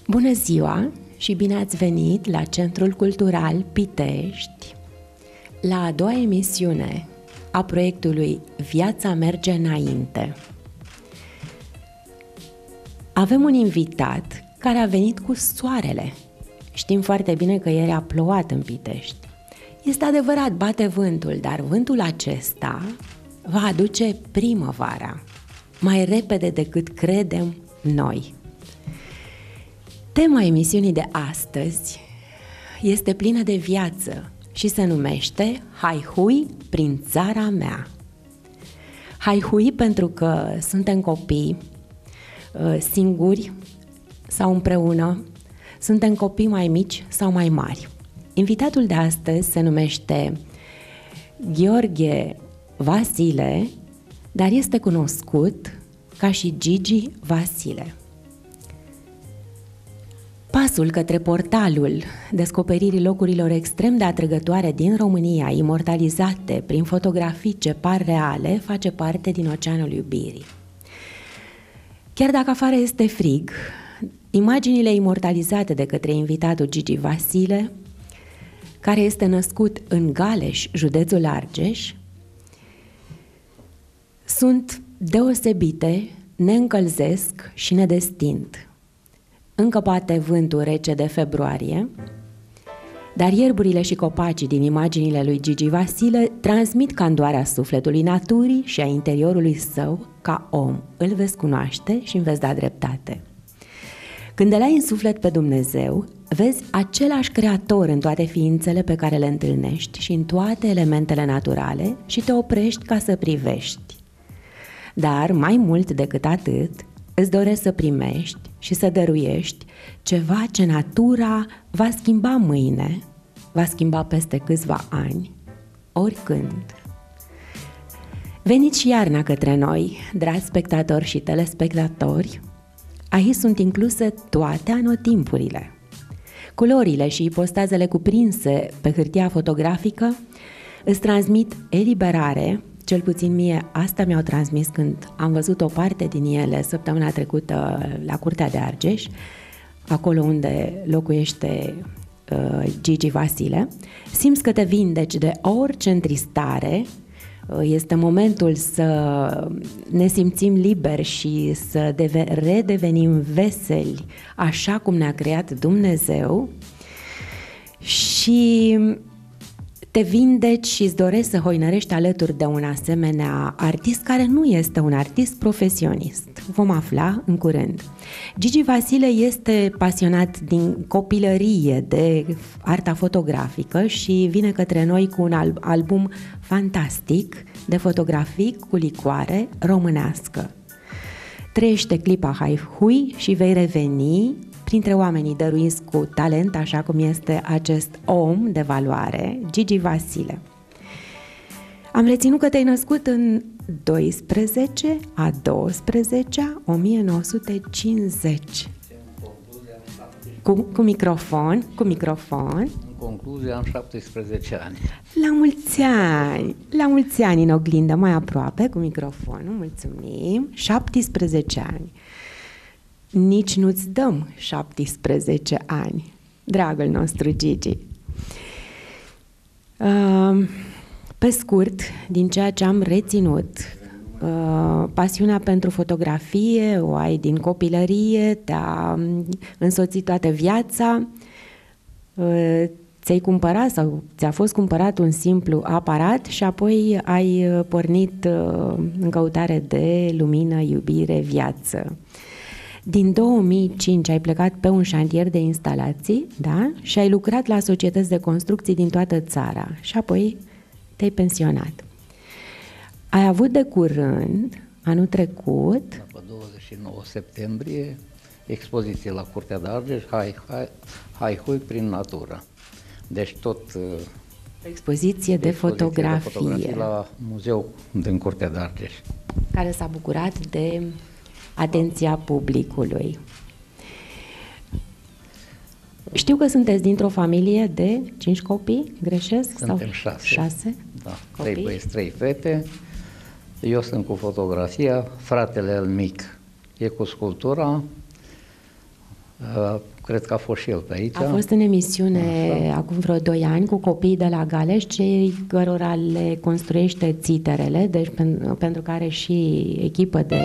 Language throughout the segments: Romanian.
Bună ziua și bine ați venit la Centrul Cultural Pitești, la a doua emisiune a proiectului Viața merge înainte. Avem un invitat care a venit cu soarele. Știm foarte bine că ieri a plouat în Pitești. Este adevărat, bate vântul, dar vântul acesta va aduce primăvara, mai repede decât credem noi. Tema emisiunii de astăzi este plină de viață și se numește Hai-hui prin țara mea. Hai-hui pentru că suntem copii, singuri sau împreună, suntem copii mai mici sau mai mari. Invitatul de astăzi se numește Gheorghe Vasile, dar este cunoscut ca și Gigi Vasile. Pasul către portalul descoperirii locurilor extrem de atrăgătoare din România, imortalizate prin fotografii ce par reale, face parte din oceanul iubirii. Chiar dacă afară este frig, imaginile imortalizate de către invitatul Gigi Vasile, care este născut în Galeș, județul Argeș, sunt deosebite, ne încălzesc și ne destind. Încă bate vântul rece de februarie, dar ierburile și copacii din imaginile lui Gigi Vasile transmit candoarea sufletului naturii și a interiorului său ca om. Îl veți cunoaște și îmi veți da dreptate. Când îl ai în suflet pe Dumnezeu, vezi același creator în toate ființele pe care le întâlnești și în toate elementele naturale și te oprești ca să privești. Dar, mai mult decât atât, îți dorești să primești și să dăruiești ceva ce natura va schimba mâine, va schimba peste câțiva ani, oricând. Veniți și iarna către noi, dragi spectatori și telespectatori. Aici sunt incluse toate anotimpurile. Culorile și ipostazele cuprinse pe hârtia fotografică îți transmit eliberare. Cel puțin mie asta mi-au transmis când am văzut o parte din ele săptămâna trecută la Curtea de Argeș, acolo unde locuiește Gigi Vasile. Simți că te vindeci de orice întristare, este momentul să ne simțim liberi și să redevenim veseli așa cum ne-a creat Dumnezeu și te vindeci și îți dorești să hoinărești alături de un asemenea artist care nu este un artist profesionist. Vom afla în curând. Gigi Vasile este pasionat din copilărie de arta fotografică și vine către noi cu un album fantastic de fotografii cu licoare românească. Trăiește clipa Hai-hui și vei reveni printre oamenii dăruiți cu talent, așa cum este acest om de valoare, Gigi Vasile. Am reținut că te-ai născut în 12/12/1950. Cu microfon. În concluzie am 17 ani. La mulți ani în oglindă, mai aproape, cu microfonul, mulțumim. 17 ani. Nici nu-ți dăm 17 ani, dragul nostru Gigi. Pe scurt, din ceea ce am reținut, pasiunea pentru fotografie o ai din copilărie, te-a însoțit toată viața, ți-ai cumpărat sau ți-a fost cumpărat un simplu aparat și apoi ai pornit în căutare de lumină, iubire, viață. Din 2005 ai plecat pe un șantier de instalații, da? Și ai lucrat la societăți de construcții din toată țara și apoi te-ai pensionat. Ai avut de curând, anul trecut, pe 29 septembrie, expoziție la Curtea de Argeș, Hai-hui prin natură. Deci tot expoziție de fotografie la muzeu din Curtea de Argeș, care s-a bucurat de atenția publicului. Știu că sunteți dintr-o familie de 5 copii, greșesc? Suntem 6. Da, 3 băieți, 3 fete. Eu sunt cu fotografia, fratele el mic e cu sculptura, cred că a fost și el pe aici. A fost în emisiune acum vreo 2 ani cu copiii de la Galeș, cei cărora le construiește țiterele, deci pentru că are și echipă de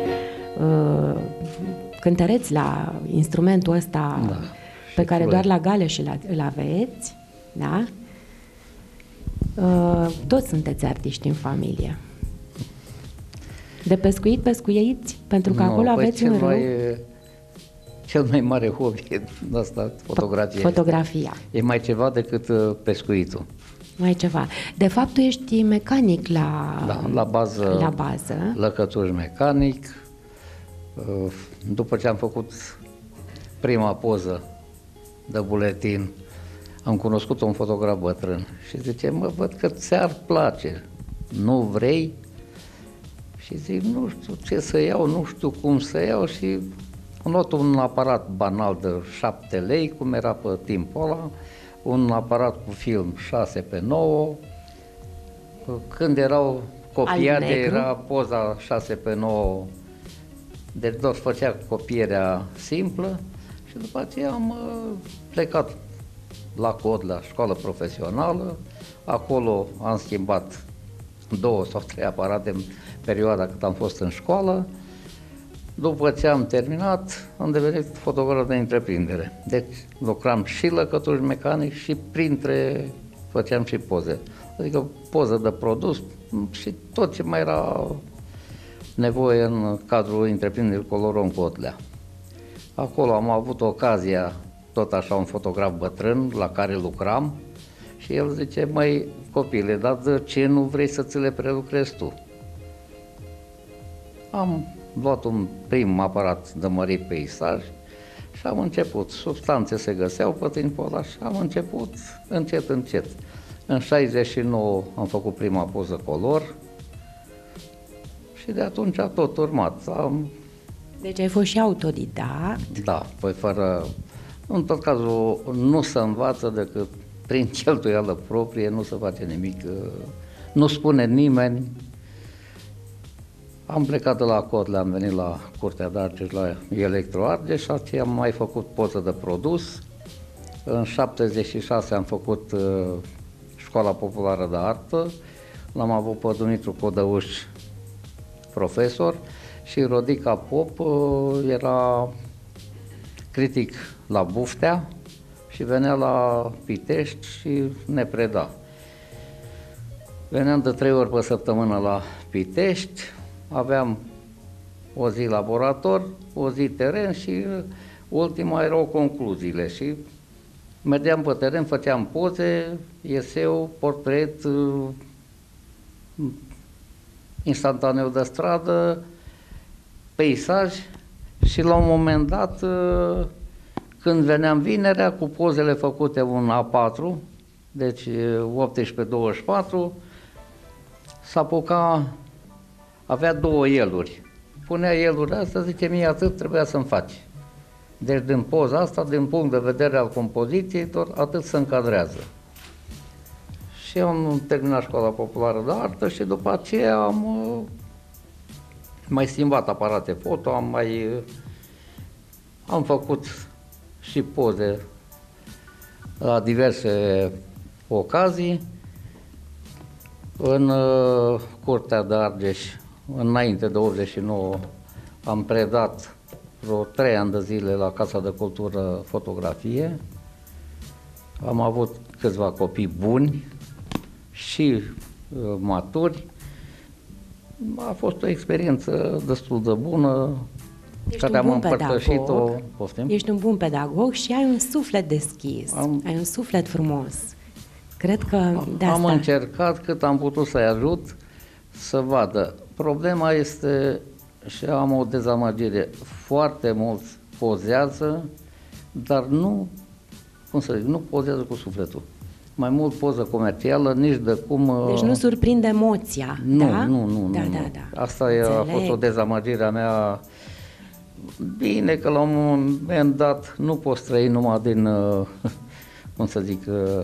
cântăreți la instrumentul ăsta, da, pe care doar la Galeș îl aveți, da? Toți sunteți artiști în familie. De pescuit pescuiți? Pentru că acolo aveți un râu. Cel mai mare hobby asta, fotografia. Fotografia. E mai ceva decât pescuitul. Mai ceva. De fapt, tu ești mecanic la bază. Lăcătuș mecanic. După ce am făcut prima poză de buletin, am cunoscut un fotograf bătrân și zice, mă, văd că ți-ar place, nu vrei? Și zic, nu știu ce să iau, nu știu cum să iau și am luat un aparat banal de 7 lei, cum era pe timpul ăla, un aparat cu film 6x9, când erau copiate era poza 6x9, deci doar făcea copierea simplă și după aceea am plecat la Cod, la școală profesională, acolo am schimbat 2 sau 3 aparate în perioada cât am fost în școală. După ce am terminat, am devenit fotograf de întreprindere. Deci lucram și lăcătuș mecanic și făceam și poze. Adică poză de produs și tot ce mai era nevoie în cadrul întreprinderii Coloron Cotlea. Acolo am avut ocazia, tot așa un fotograf bătrân la care lucram și el zice, măi copile, dar de ce nu vrei să ți le prelucrezi tu? Am luat un prim aparat de mărit peisaj și am început. Substanțe se găseau pe timpul ăla și am început încet, încet. În 69 am făcut prima poză color și de atunci a tot urmat. Deci ai fost și autodidact? Da, păi fără... În tot cazul nu se învață decât prin cheltuială proprie, nu se face nimic, nu spune nimeni. Am plecat de la Cotlea, am venit la Curtea de Argeș, la Electroargeș și aceea am mai făcut poză de produs. În 76 am făcut Școala Populară de Artă, l-am avut pe Dumitru Codăuș profesor și Rodica Pop era critic la Buftea și venea la Pitești și ne preda. Veneam de 3 ori pe săptămână la Pitești, aveam o zi laborator, o zi teren și ultima erau concluziile și mergeam pe teren, făceam poze, eseu, portret, instantaneu de stradă, peisaj și la un moment dat, când veneam vinerea cu pozele făcute un A4, deci 18-24, s-apuca, avea 2 eluri. Punea elurile astea, zice, mie atât trebuia să-mi faci. Deci din poza asta, din punct de vedere al compoziției, tot atât se încadrează. Și am terminat Școala Populară de Artă și după aceea am mai schimbat aparate foto, am făcut și poze la diverse ocazii. În Curtea de Argeș, înainte de 89, am predat vreo 3 ani de zile la Casa de Cultură fotografie. Am avut câțiva copii buni și maturi. A fost o experiență destul de bună, care am împărtășit-o. Ești un bun pedagog și ai un suflet deschis, ai un suflet frumos. Cred că de asta... Am încercat cât am putut să-i ajut să vadă. Problema este, și am o dezamăgire, foarte mulți pozează, dar nu, cum să zic, nu pozează cu sufletul. Mai mult poză comercială, nici de cum... Deci nu surprinde emoția, nu, da? Nu. Da. Asta a fost o dezamăgire a mea. Bine că la un moment dat nu poți trăi numai din, cum să zic,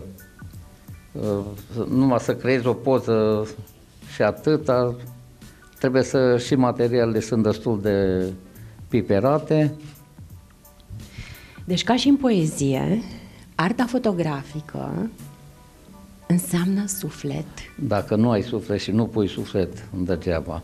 numai să creezi o poză și atâta. Trebuie să și materialele sunt destul de piperate. Deci, ca și în poezie, arta fotografică înseamnă suflet. Dacă nu ai suflet și nu pui suflet, degeaba.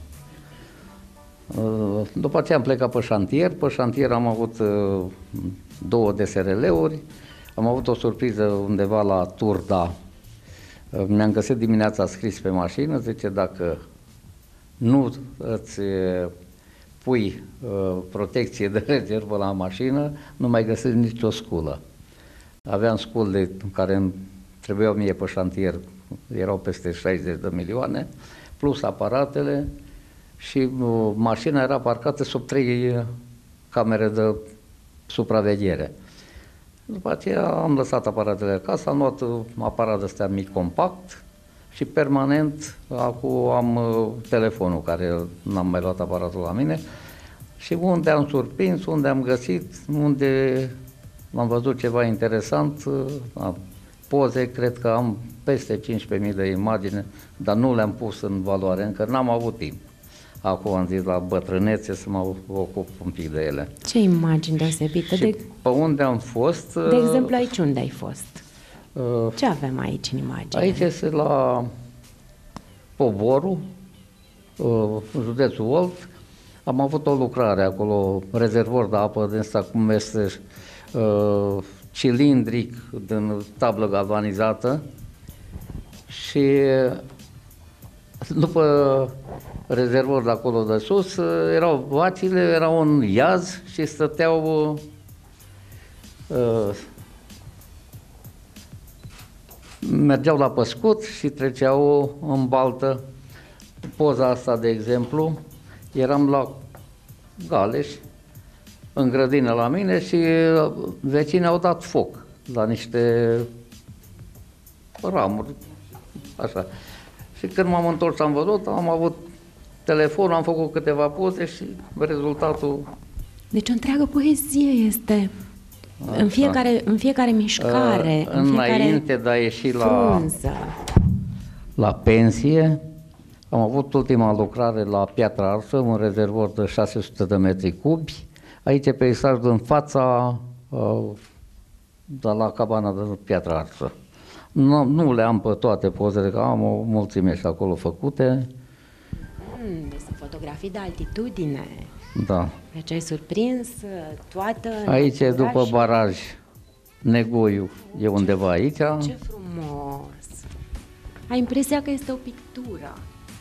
După aceea am plecat pe șantier. Pe șantier am avut 2 DSRL-uri. Am avut o surpriză undeva la Turda. Mi-am găsit dimineața scris pe mașină, zice, dacă nu îți pui protecție de rezervă la mașină, nu mai găsești nicio sculă. Aveam scule care trebuiau mie pe șantier, erau peste 60 de milioane, plus aparatele, și mașina era parcată sub 3 camere de supraveghere. După aceea am lăsat aparatele acasă, am luat aparat ăsta mic compact și permanent acum am telefonul, care n-am mai luat aparatul la mine, și unde am surprins, unde am găsit, unde am văzut ceva interesant, poze, cred că am peste 15.000 de imagini, dar nu le-am pus în valoare, încă n-am avut timp. Acum am zis la bătrânețe să mă ocup un pic de ele. Ce imagini deosebite? Și pe unde am fost? De exemplu, aici unde ai fost? Ce avem aici în imagine? Aici este la Poborul, județul Olt. Am avut o lucrare acolo, rezervor de apă din ăsta, cum este cilindric, din tablă galvanizată, și după rezervor de acolo de sus erau vacile, era un iaz și stăteau mergeau la păscut și treceau în baltă. Poza asta, de exemplu, eram la Galeș, în grădină la mine, și vecinii au dat foc la niște ramuri, așa. Și când m-am întors, am văzut, am avut telefonul, am făcut câteva poze și rezultatul... Deci o întreagă poezie este în fiecare mișcare, înainte de a ieși la pensie, am avut ultima lucrare la Piatra Arsă, un rezervor de 600 de metri cubi. Aici e peisaj din fața de la cabana de Piatra Arsă. Nu le am pe toate pozele, că am o mulțime și acolo făcute. Deci sunt fotografii de altitudine. Da. Deci ai surprins toată... Aici e după baraj, Negoiu e undeva aici. Ce frumos! Ai impresia că este o pictură.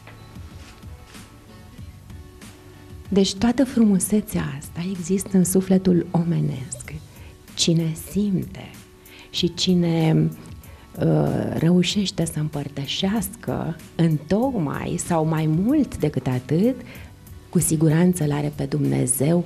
Deci toată frumusețea asta există în sufletul omenesc. Cine simte și cine reușește să împărtășească întocmai sau mai mult decât atât, cu siguranță l-are pe Dumnezeu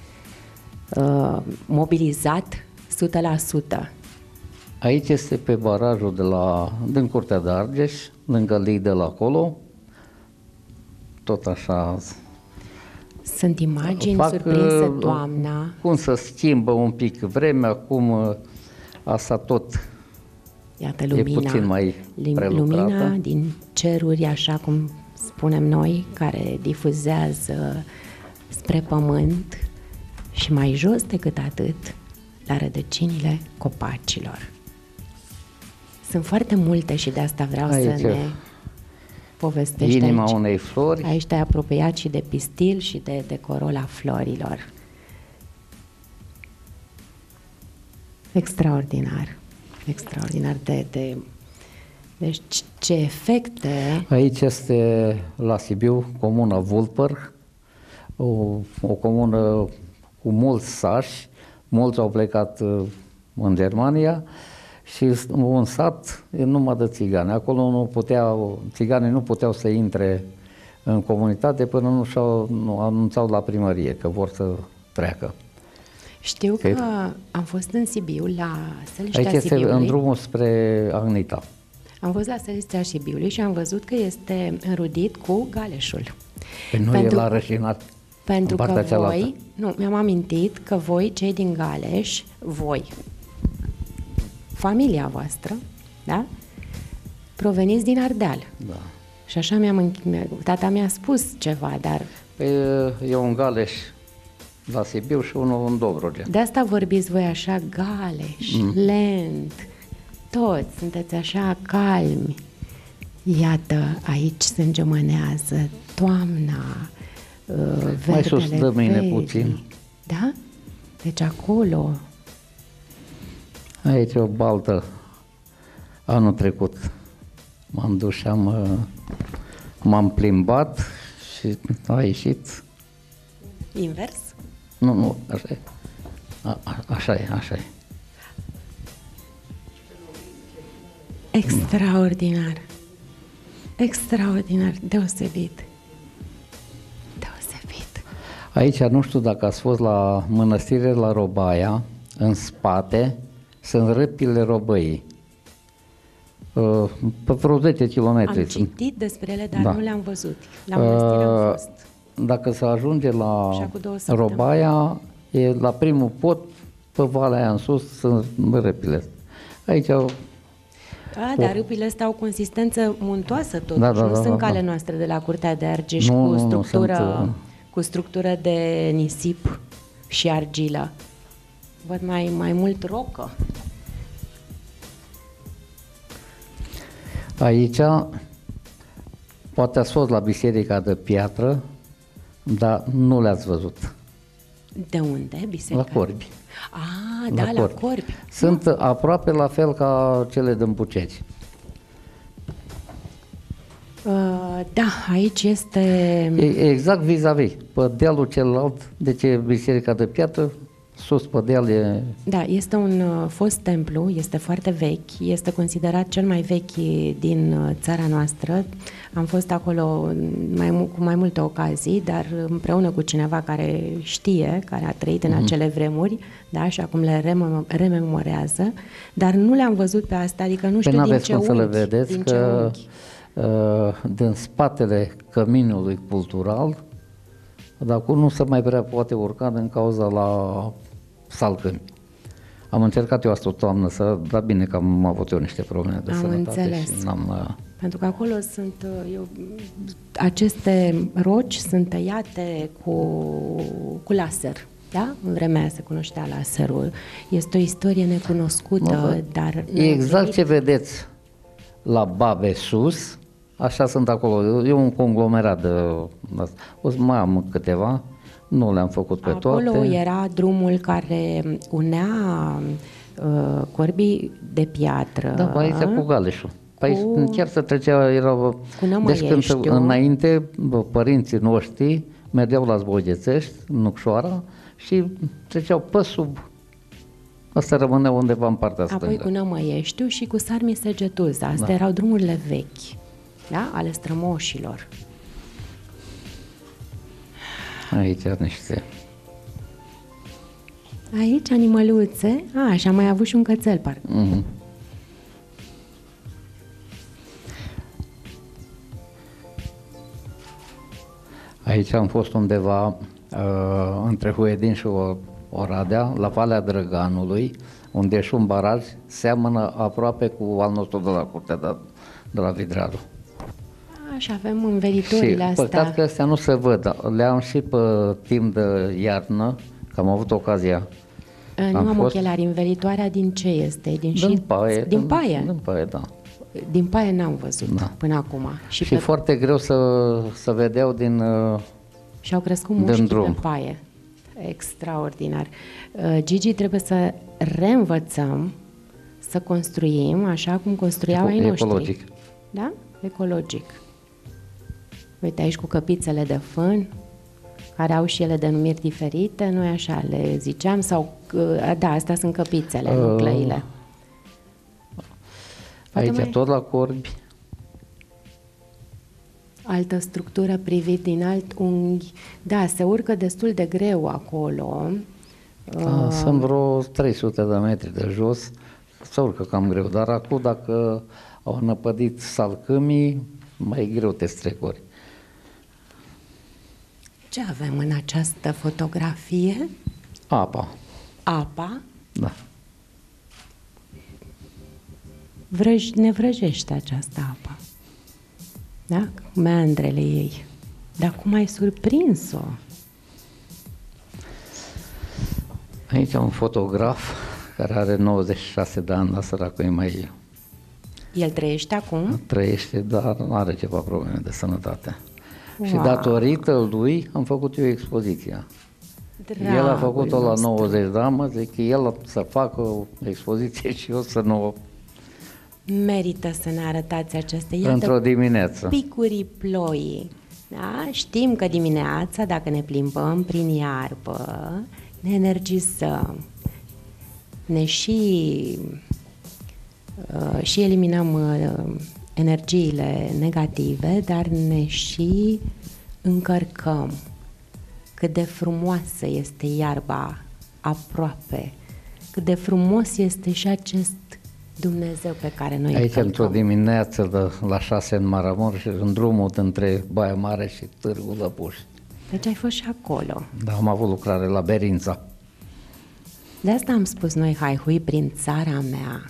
mobilizat 100%. Aici este pe barajul din Curtea de Argeș, lângă Lidl acolo, tot așa. Sunt imagini surprinse toamna. Cum să schimbă un pic vremea, cum asta tot. Iată lumina, e puțin mai prelucrată. Lumina din ceruri, așa cum spunem noi, care difuzează spre pământ și mai jos decât atât, la rădăcinile copacilor. Sunt foarte multe și de asta vreau aici să ne povestești. Inima aici. Unei flori. Aici te-ai apropiat și de pistil și de corola florilor. Extraordinar. Extraordinar deci ce efecte... Aici este la Sibiu, comuna Vulpăr, o comună cu mulți sași, mulți au plecat în Germania, și un sat numai de țigani. Acolo țiganii nu puteau să intre în comunitate până nu anunțau la primărie că vor să treacă. Știu că am fost în Sibiu, la Săliștea Sibiului. Aici este în drumul spre Agnita. Am fost la Săliștea Sibiului și am văzut că este înrudit cu Galeșul. Nu e la rășinat. Pentru că voi, mi-am amintit că voi, cei din Galeș, familia voastră, da? Proveniți din Ardeal. Da. Și așa tata mi-a spus ceva, dar... Eu în Galeș la Sibiu și unul în Dobrogea. De asta vorbiți voi așa galeși, lent, toți sunteți așa calmi. Iată, aici se îngemânează toamna, verdele Mai sus de mine verii. puțin. Da? Deci acolo. Aici e o baltă. Anul trecut m-am dus și m-am plimbat și a ieșit. Invers? Nu, așa e. Așa e. Extraordinar. Extraordinar, deosebit. Aici, nu știu dacă ați fost la mănăstire la Robaia, în spate sunt râpile Robăii. Pe vreo 10 km. Am citit despre ele, dar Da. nu le-am văzut. La mănăstire am fost. Dacă se ajunge la Și acum 2 săptămâni. Robaia, e la primul pod, pe valea aia în sus, sunt râpile. Aici Dar râpile astea au consistență muntoasă totuși, Da, nu sunt da. cale noastre de la Curtea de Argeș Nu, cu nu, structură, sunt, cu structură de nisip și argilă. Văd mai mult rocă. Aici, poate ați fost la Biserica de Piatră, dar nu le-ați văzut. De unde? Biserica? La Corbi. Da, la Corbi. Sunt aproape la fel ca cele din Bucegi. Da, aici este... E exact vis-a-vis, pe dealul celălalt, deci e Biserica de Piatră, sus pe deal e... Da, este un fost templu, este foarte vechi, este considerat cel mai vechi din țara noastră. Am fost acolo cu mai multe ocazii, dar împreună cu cineva care știe, care a trăit în acele vremuri, da, și acum le rememorează, dar nu le-am văzut pe asta, adică nu știu din ce cum să le unghi, vedeți, din ce că unghi. din spatele căminului cultural, dar acum nu se mai prea poate urca din cauza la salcâmi. Am încercat eu asta o toamnă, dar bine că am avut eu niște probleme de sănătate. Înțeles. Și n-am... Pentru că acolo sunt, aceste roci sunt tăiate cu laser. Da? În vremea aia se cunoștea laserul. Este o istorie necunoscută, dar... Exact ce vedeți la Babe sus, așa sunt acolo. E un conglomerat de... O să mai am câteva, nu le-am făcut pe toate. Acolo era drumul care unea Corbii de Piatră. Da, pe aici cu Galeșul. Pe aici chiar se trecea, era... Deci când înainte părinții noștri mergeau la Zbogețești, Nucșoara, și treceau pe sub... Asta rămânea undeva în partea stângă. Apoi cu Nămăieștiu și cu Sarmi Segetuza. Astea erau drumurile vechi, da? Ale strămoșilor. Aici niște... Aici animăluțe. Și am mai avut și un cățel, parcă. Aici am fost undeva între Huedin și Oradea, la Valea Drăganului, unde e și un baraj, seamănă aproape cu al nostru de la Curtea de la Vidrearu. Și avem învelitorile astea. Și păcat că astea nu se văd, le-am și pe timp de iarnă, că am avut ocazia. Nu am ochelari, învelitoarea din ce este? Din paie. Din paie? Din paie, da. Din paie n-am văzut până acum. Și foarte greu să vedeau din și au crescut mușchi pe paie. Extraordinar. Gigi, trebuie să reînvățăm să construim așa cum construiau ai noștri. Ecologic. Da? Ecologic. Uite aici cu căpițele de fân, care au și ele denumiri diferite, noi așa le ziceam, sau, da, astea sunt căpițele, nu clăile. Aici tot la Corbi. Altă structură privit din alt unghi. Da, se urcă destul de greu acolo. Sunt vreo 300 de metri de jos, se urcă cam greu, dar acum dacă au năpădit salcâmii, mai e greu te strecori. Ce avem în această fotografie? Apa. Apa? Da. Ne vrăjește această apă. Da? Meandrele ei. Dar cum ai surprins-o? Aici un fotograf care are 96 de ani, la săracul e mai... El trăiește acum? Trăiește, dar are ceva probleme de sănătate. Wow. Și datorită lui am făcut eu expoziția. Dragul El a făcut-o la nostru. 90 de ani, mă zic, el să facă o expoziție și eu să nu... Merită să ne arătați aceste, iată, Într-o dimineață. picurii ploii. Da? Știm că dimineața, dacă ne plimbăm prin iarbă, ne energizăm, ne și eliminăm energiile negative, dar ne și încărcăm. Cât de frumoasă este iarba aproape, cât de frumos este și acest Dumnezeu pe care noi Aici, îl într-o călcăm. dimineață, la 6 în Maramureș, în drumul între Baia Mare și Târgu Lăpuș. Deci ai fost și acolo. Da, am avut lucrare la Berința. De asta am spus noi haihui prin țara mea.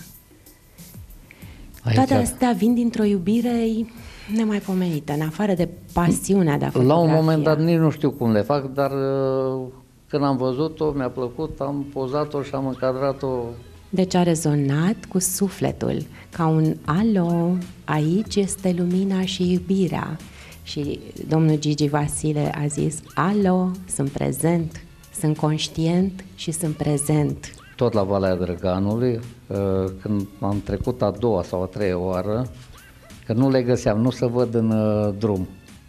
Aici, Toate astea vin dintr-o iubire nemaipomenită, în afară de pasiunea de a fotografia. la un moment dat nici nu știu cum le fac, dar când am văzut-o, mi-a plăcut, am pozat-o și am încadrat-o. Deci a rezonat cu sufletul, ca un alo, aici este lumina și iubirea. Și domnul Gigi Vasile a zis, alo, sunt prezent, sunt conștient și sunt prezent. Tot la Valea Drăganului, când am trecut a doua sau a treia oară, că nu le găseam, nu se văd în drum.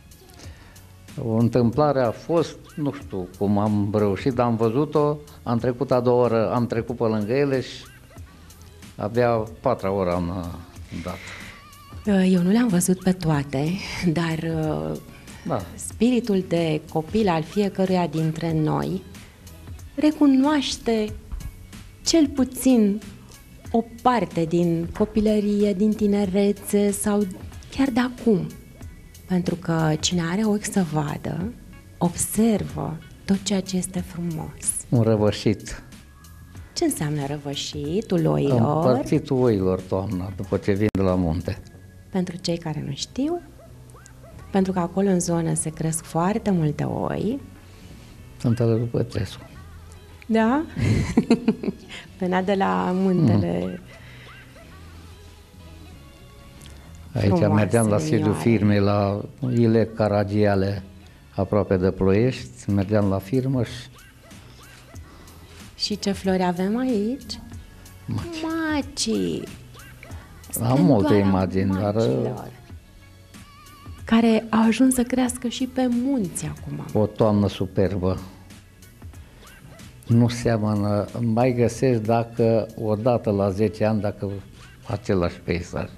O întâmplare a fost, nu știu cum am reușit, dar am văzut-o, am trecut a doua oră, am trecut pe lângă ele și abia a patra oră am dat. Eu nu le-am văzut pe toate, dar Da. spiritul de copil al fiecăruia dintre noi recunoaște cel puțin o parte din copilărie, din tinerețe sau chiar de acum. Pentru că cine are ochi să vadă, observă tot ceea ce este frumos. Un răvășit. Ce înseamnă răvășitul oilor? Împărțitul oilor toamna, după ce vin de la munte. Pentru cei care nu știu, pentru că acolo în zonă se cresc foarte multe oi. Cântele lui Pătrescu. Da? Venea de la muntele Aici frumoase, mergeam la sediul minioare. firmei, la Ile Caragiale, aproape de Ploiești, mergeam la firmă și Și ce flori avem aici? Macii! am multe Splendoarea imagini, dar macilor, care au ajuns să crească și pe munți acum. o toamnă superbă. Nu seamănă, mai găsești dacă odată la 10 ani, dacă același peisaj.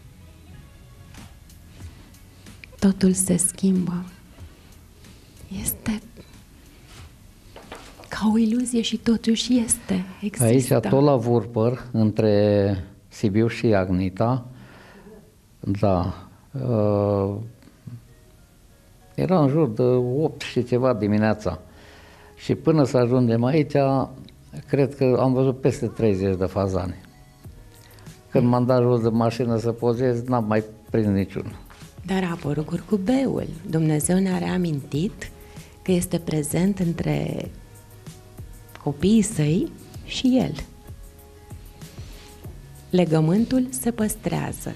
Totul se schimbă. Este ca o iluzie și totuși este. Există. Aici, tot la Vurpăr, între Sibiu și Agnita, da, era în jur de 8 și ceva dimineața. Și până să ajungem aici, cred că am văzut peste 30 de fazane. Când m-am dat jos de mașină să pozez, n-am mai prins niciunul. Dar a apărut curcubeul. Dumnezeu ne-a reamintit că este prezent între copiii săi și el. Legământul se păstrează.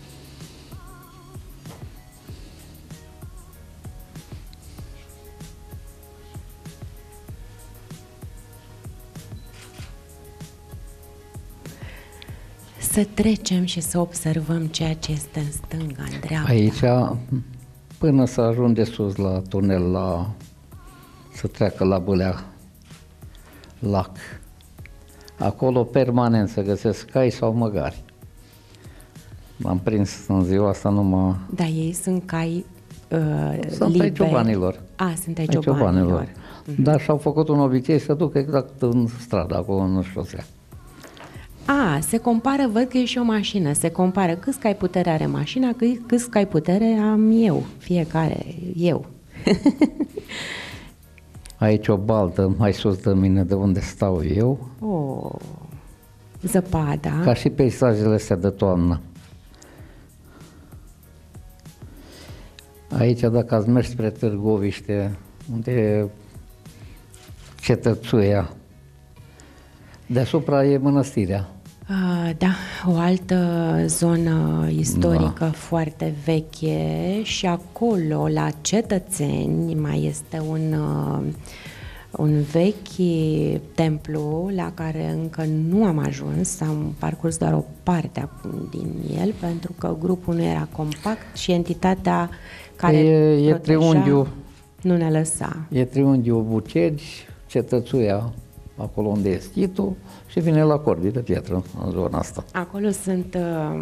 Să trecem și să observăm ceea ce este în stânga, în dreapta. Aici, până să ajunge sus la tunel, să treacă la Bâlea Lac, acolo permanent să găsesc cai sau măgari. M-am prins în ziua asta numai... Da, ei sunt cai Sunt liberi. ai ciobanilor. Sunt ai Ai ciobanilor. Dar și-au făcut un obicei să ducă exact în stradă, acolo în șosea. Se compară, văd că e și o mașină, se compară câți cai putere are mașina, câți cai putere am eu, fiecare, eu. Aici o baltă mai sus de mine, de unde stau eu, Zăpada. ca și peisajele astea de toamnă. Aici, dacă ați mers spre Târgoviște, unde e Cetățuia, Deasupra e mănăstirea. Da, o altă zonă istorică foarte veche și acolo, la Cetățeni, mai este un vechi templu la care încă nu am ajuns, am parcurs doar o parte din el, pentru că grupul nu era compact și entitatea care e triunghiul, nu ne lăsa. E triunghiul Bucegi, Cetățuia, acolo unde e schitul, și vine la Corbii de Piatră, în zona asta. Acolo sunt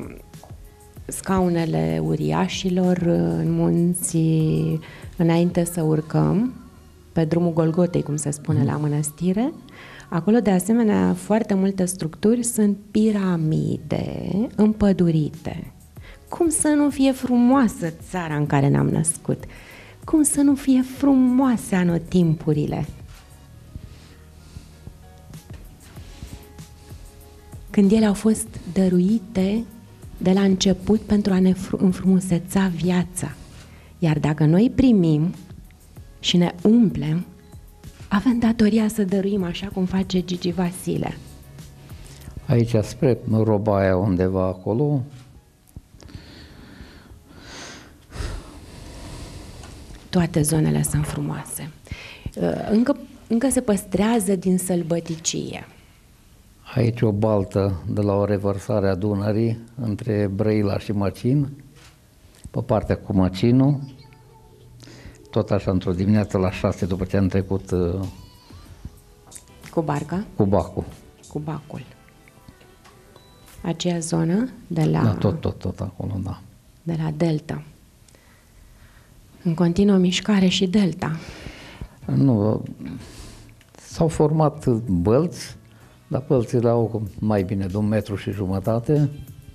scaunele uriașilor în munți, înainte să urcăm, pe drumul Golgotei, cum se spune la mănăstire. Acolo, de asemenea, foarte multe structuri sunt piramide împădurite. Cum să nu fie frumoasă țara în care ne-am născut? Cum să nu fie frumoase anotimpurile? Când ele au fost dăruite de la început pentru a ne înfrumuseța viața. Iar dacă noi primim și ne umplem, avem datoria să dăruim, așa cum face Gigi Vasile. Aici, spre Robaia, undeva acolo, toate zonele sunt frumoase. Încă se păstrează din sălbăticie. Aici o baltă de la o revărsare a Dunării între Brăila și Măcin, pe partea cu Măcinul, tot așa într-o dimineață la 6 după ce am trecut cu barca? Cu bacul. Cu bacul. Aceea zonă de la... Da, tot acolo, da. De la Delta. În continuă mișcare și Delta. Nu, s-au format bălți, dar bălțile au mai bine de 1,5 metri.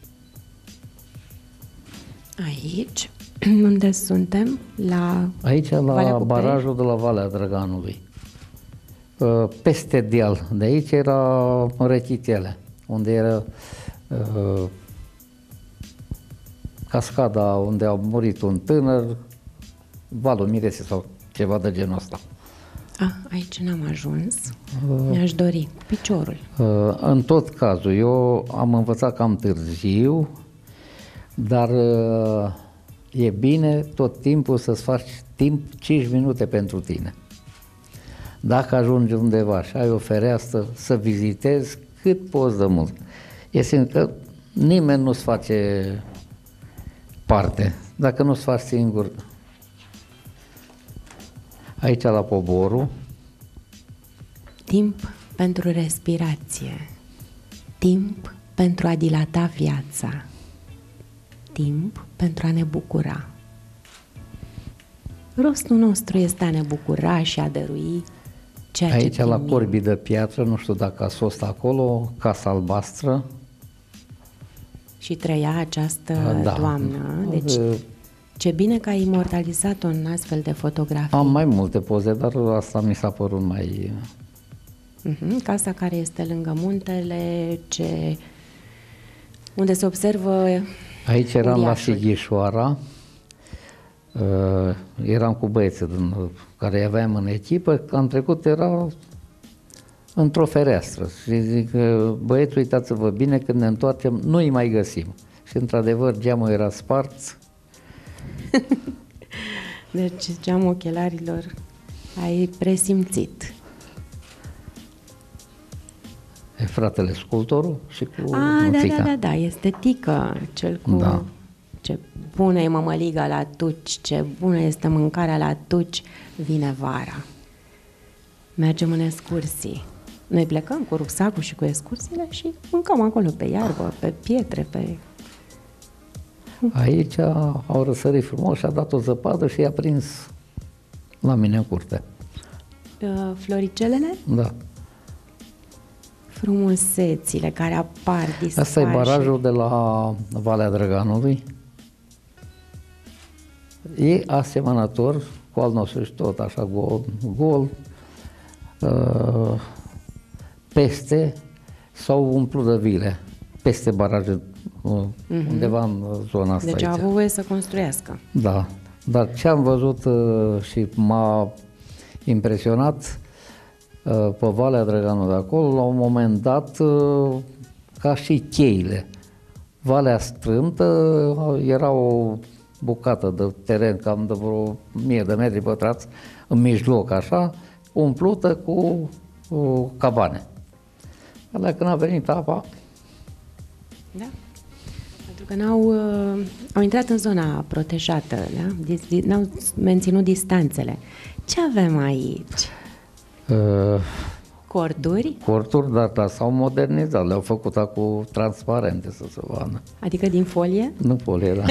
Aici, unde suntem? Aici, la barajul de la Valea Drăganului. Peste deal, de aici era Răchitele, unde era cascada unde a murit un tânăr, Valul Mirese sau ceva de genul ăsta. Aici n-am ajuns. Mi-aș dori, cu piciorul. În tot cazul, eu am învățat cam târziu, dar e bine tot timpul să-ți faci timp 5 minute pentru tine. Dacă ajungi undeva și ai o fereastră, să vizitezi cât poți de mult. Este că nimeni nu-ți face parte, dacă nu-ți faci singur. Aici la Poborul. Timp pentru respirație, timp pentru a dilata viața, timp pentru a ne bucura. Rostul nostru este a ne bucura și a dărui ceea aici ce la Corbii de Piatră, nu știu dacă ați fost acolo, Casa Albastră. Și trăia această doamnă, deci ce bine că ai imortalizat-o în astfel de fotografii. Am mai multe poze, dar asta mi s-a părut mai... Casa care este lângă muntele, unde se observă aici eram uriașul. La Sighișoara, eram cu băieții care aveam în echipă, am trecut, era într-o fereastră și zic, băieți, uitați-vă bine, când ne întoarcem, nu îi mai găsim. Și într-adevăr geamul era spart. Deci geamul ochelarilor ai presimțit. E fratele sculptorul și cu Da, este Tică, cel cu... Da. Ce bună e mămăliga la Tuci, ce bună este mâncarea la Tuci, vine vara. Mergem în excursii. Noi plecăm cu rucsacul și cu excursiile și mâncăm acolo pe iarbă, pe pietre, pe... Aici au răsărit frumos și a dat o zăpadă și i-a prins la mine în curte. Floricelele? Da. Frumusețile care apar, dispar. Asta e barajul de la Valea Drăganului. E asemănător cu al nostru și tot așa gol. Peste s-au umplut de vile, peste barajul, undeva în zona asta. Deci aici. a avut voie să construiască. Da, dar ce am văzut și m-a impresionat, pe Valea Drăganului de acolo, la un moment dat, ca și cheile. Valea Strâmtă era o bucată de teren cam de vreo 1000 de metri pătrați, în mijloc așa, umplută cu cabane. Alea când a venit apa... Da. Pentru că au intrat în zona protejată, da? N-au menținut distanțele. Ce avem aici? Corturi? Corturi, dar s-au modernizat, le-au făcut acum transparente să se vadă. Adică din folie? Nu folie, da.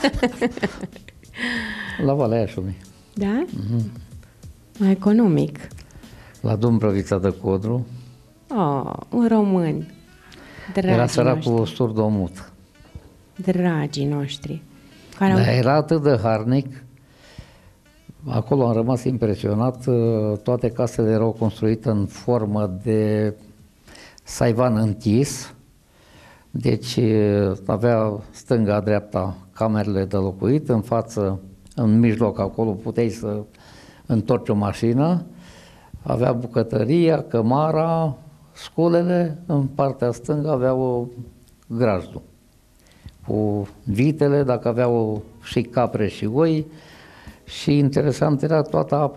La Valea Iașului. Da? Mai economic. La Dumbrăvița de Codru. Un român. Era săracul surdomut. Dragii noștri. Era atât de harnic. Acolo am rămas impresionat. Toate casele erau construite în formă de saivan închis. Deci avea stânga-dreapta camerele de locuit, în față, în mijloc, acolo puteai să întorci o mașină. Avea bucătăria, cămara, sculele, în partea stângă aveau grajdul cu vitele, dacă aveau și capre și oi. Și interesant era, toată apa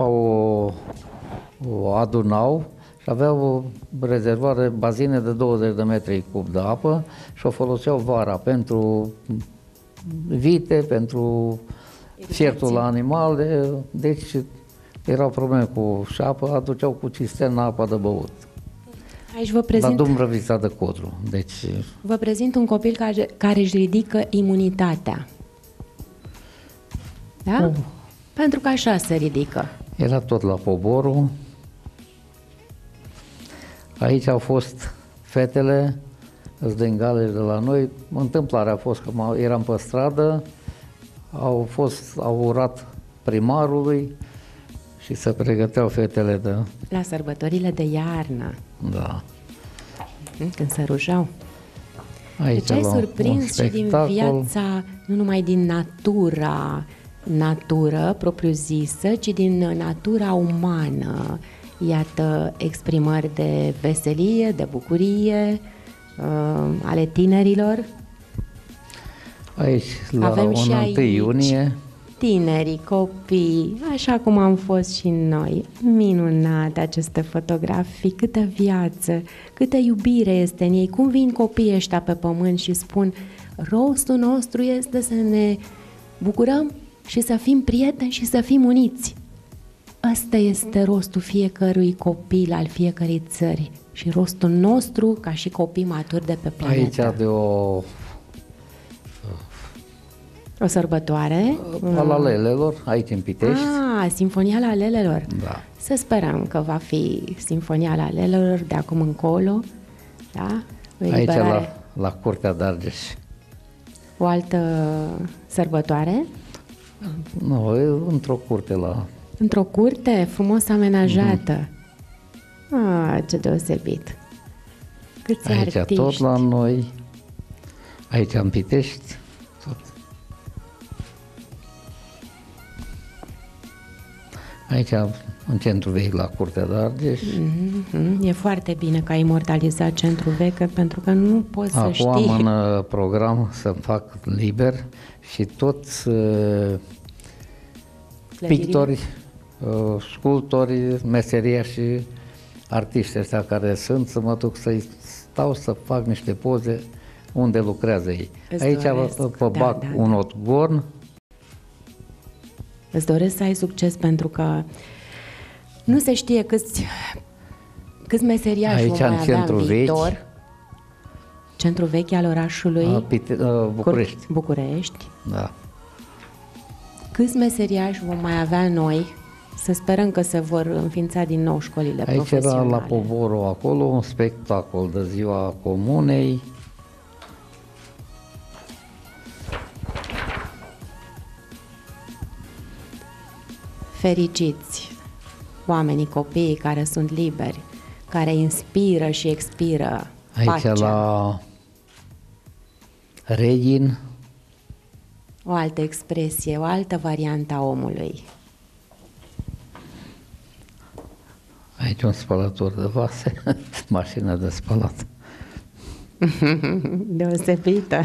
o adunau și aveau rezervoare, bazine de 20 de metri cub de apă și o foloseau vara pentru vite, pentru fiertul la animale, deci erau probleme cu și apă, aduceau cu cisterna apa de băut. Aici vă prezint... La Dumbrăvița de Codru. Deci... Vă prezint un copil care își ridică imunitatea. Da? Pentru că așa se ridică. Era tot la Poboru. Aici au fost fetele zdengale de la noi. Întâmplarea a fost că eram pe stradă, au urat primarului și se pregăteau fetele de... La sărbătorile de iarnă. Da. Când se rujau. Aici deci ai surprins și din viața, nu numai din natură propriu-zisă, ci din natura umană. Iată exprimări de veselie, de bucurie ale tinerilor. Aici, la avem și 1 iunie. Tinerii, copii, așa cum am fost și noi. Minunate aceste fotografii, câtă viață, câtă iubire este în ei. Cum vin copiii ăștia pe pământ și spun: rostul nostru este să ne bucurăm și să fim prieteni și să fim uniți. Ăsta este rostul fiecărui copil al fiecărei țări și rostul nostru ca și copii maturi de pe planetă. Aici de o sărbătoare? Al Alelelor, aici în Pitești. Sinfonia la Alelelor. Da. Să sperăm că va fi Sinfonia la Alelelor de acum încolo. Da? Aici la Curtea de Argeș. O altă sărbătoare? Nu, e într-o curte Într-o curte frumos amenajată. Ce deosebit. Câți aici artiști. Tot la noi. Aici în Pitești. Tot. Aici în Centru Vechi la Curtea de Argeș. E foarte bine că ai imortalizat Centru Vechi, pentru că nu poți să știi. Acum am în program să fac liber și toți pictori, sculptori, meseria și artiști ăștia care sunt, să mă duc să-i stau să fac niște poze unde lucrează ei. Aici pe bac un odgorn. Îți doresc să ai succes, pentru că nu se știe câți meseriași vom mai avea în viitor. Centru Vechi al orașului București. București. Da. Câți meseriași vom mai avea noi? Să sperăm că se vor înființa din nou școlile profesionale. Aici era la Poboru, acolo, un spectacol de ziua comunei. Fericiți oamenii, copiii care sunt liberi, care inspiră și expiră pacea. Aici la Reghin. O altă expresie, o altă variantă a omului. Aici un spălător de vase, mașină de spălat. Deosebită.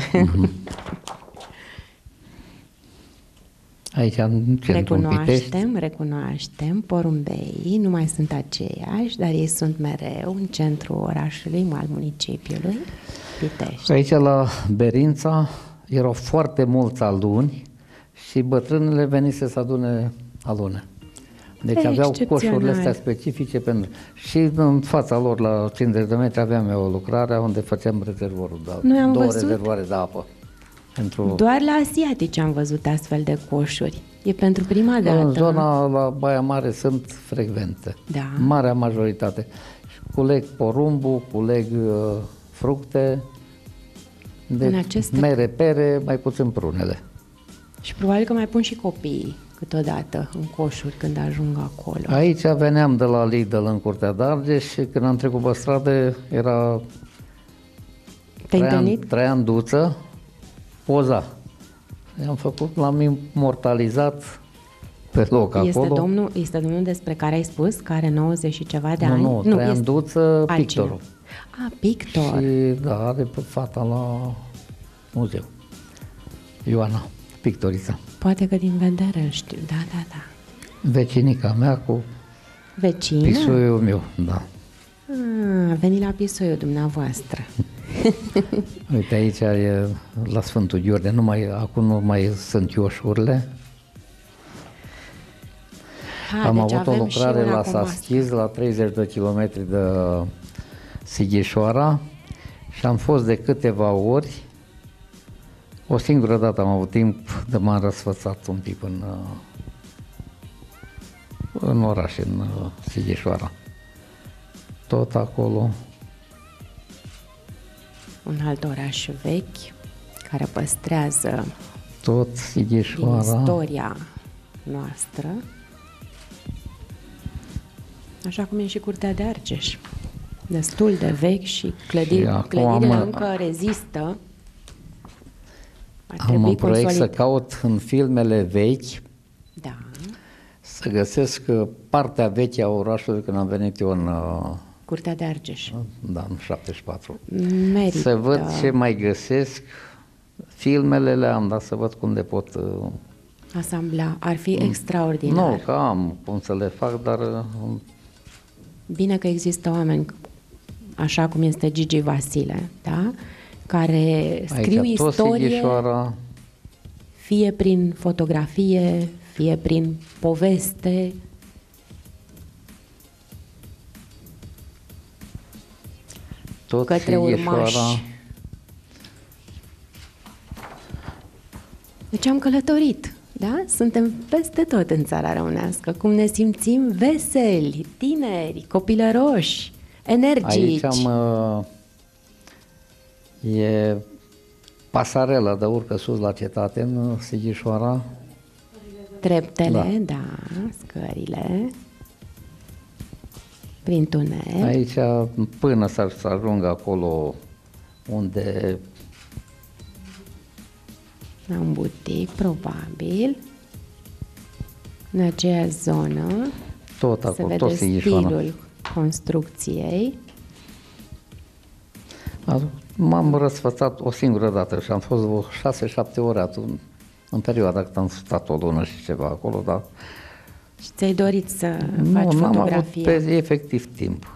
Aici în centru în Pitești. Recunoaștem, porumbeii nu mai sunt aceiași, dar ei sunt mereu în centrul orașului, al municipiului Pitești. Aici la Berința erau foarte mulți aluni și bătrânele venise să adune alune. Deci aveau coșurile astea specifice pentru... Și în fața lor, la 50 de metri, aveam eu o lucrare unde făceam rezervorul, două rezervoare de apă. Pentru... Doar la asiatici am văzut astfel de coșuri. E pentru prima dată. În zona la Baia Mare sunt frecvente. Da. Marea majoritate. Culeg porumbul, culeg fructe, mere, pere, mai puțin prunele. Și probabil că mai pun și copiii câteodată în coșuri când ajung acolo. Aici veneam de la Lidl în Curtea de Argeș și când am trecut pe stradă era Traian Duță, poza. I-am făcut, l-am imortalizat pe loc acolo. Este domnul despre care ai spus, care 90 și ceva de ani? Nu, Traian Duță, pictorul. Pictor. Și da, are pe fata la muzeu. Ioana, pictorița. Poate că din vedere îl știu, da. Vecinica mea cu Vecină? Pisoiul meu, da. A venit la pisoiul dumneavoastră. Uite, aici e la Sfântul Gheorghe, acum nu mai sunt ioșurile. Am avut o lucrare la Saschiz, la 30 de kilometri de Sighișoara și am fost de câteva ori. O singură dată am avut timp de m-am răsfățat un pic în oraș, în Sighișoara. Tot acolo. Un alt oraș vechi care păstrează tot Sighișoara, din istoria noastră, așa cum e și Curtea de Argeș, destul de vechi și clădirile încă rezistă. Am un proiect să caut în filmele vechi, da, să găsesc partea veche a orașului când am venit eu în Curtea de Argeș. Da, în 74. Merită. Să văd ce mai găsesc. Filmele le-am, dar să văd cum le pot asambla. Ar fi extraordinar. Nu, că am cum să le fac, dar... Bine că există oameni așa cum este Gigi Vasile, da? Care scriu istorie, fie prin fotografie, fie prin poveste. Tot către urmași. Deci am călătorit, da? Suntem peste tot în țara românească. Cum ne simțim veseli, tineri, copilăroși, energici. Aici e pasarela de urcă sus la cetate, în Sighișoara. Treptele, da, scările, prin tunel. Aici, până să ajung acolo unde... La un butic, probabil, în aceea zonă. Tot acolo, se tot vede stilul construcției. M-am răsfățat o singură dată și am fost 6-7 ore atunci, în perioada când am stat o lună și ceva acolo, dar... Și ți-ai dorit să faci fotografie? Nu, am avut efectiv timp.